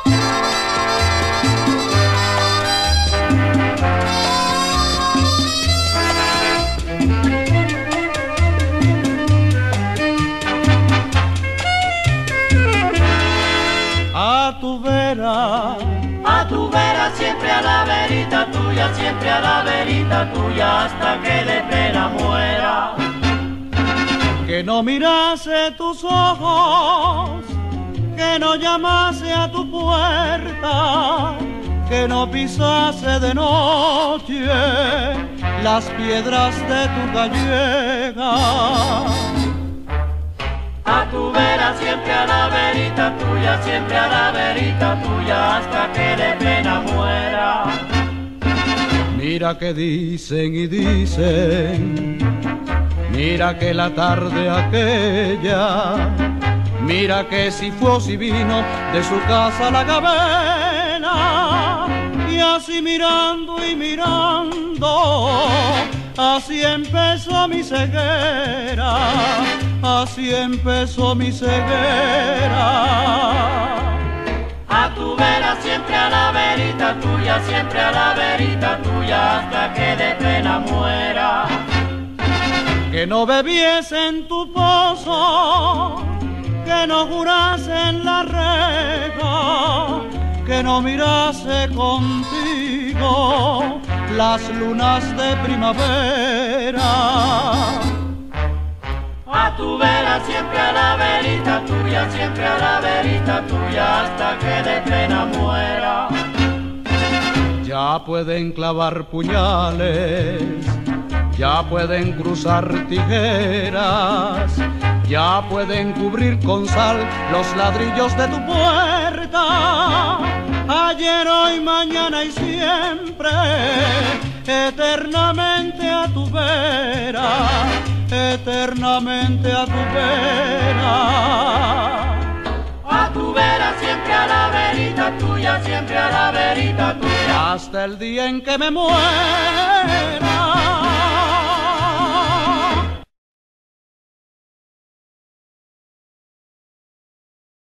A tu vera, siempre a la verita tuya, siempre a la verita tuya, hasta que de pena muera. Que no mirase tus ojos, que no llamase a tu puerta, que no pisase de noche las piedras de tu gallega. A tu vera, siempre a la verita tuya, siempre a la verita tuya, hasta que de pena muera. Mira que dicen y dicen, mira que la tarde aquella, mira que si fue o si vino de su casa la gabela. Y así mirando y mirando, así empezó mi ceguera, así empezó mi ceguera. A tu vera, siempre a la verita tuya, siempre a la verita tuya, hasta que de pena muera. Que no bebiese en tu pozo, que no jurase en la reja, que no mirase contigo las lunas de primavera. A tu vera, siempre a la verita tuya, siempre a la verita tuya, hasta que de pena muera. Ya pueden clavar puñales, ya pueden cruzar tijeras, ya pueden cubrir con sal los ladrillos de tu puerta. Ayer, hoy, mañana y siempre, eternamente a tu vera, eternamente a tu vera. A tu vera, siempre a la verita tuya, siempre a la verita tuya, hasta el día en que me muera.